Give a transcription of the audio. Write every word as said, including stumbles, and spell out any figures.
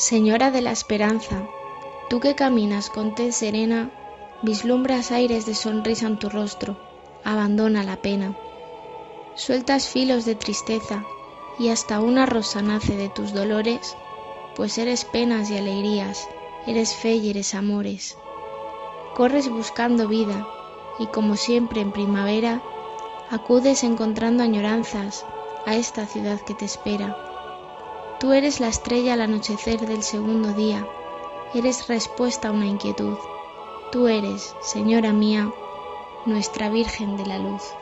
Señora de la esperanza, tú que caminas con tez serena, vislumbras aires de sonrisa en tu rostro, abandona la pena. Sueltas filos de tristeza y hasta una rosa nace de tus dolores, pues eres penas y alegrías, eres fe y eres amores. Corres buscando vida y como siempre en primavera, acudes encontrando añoranzas a esta ciudad que te espera. Tú eres la estrella al anochecer del segundo día, eres respuesta a una inquietud. Tú eres, Señora mía, nuestra Virgen de la Luz.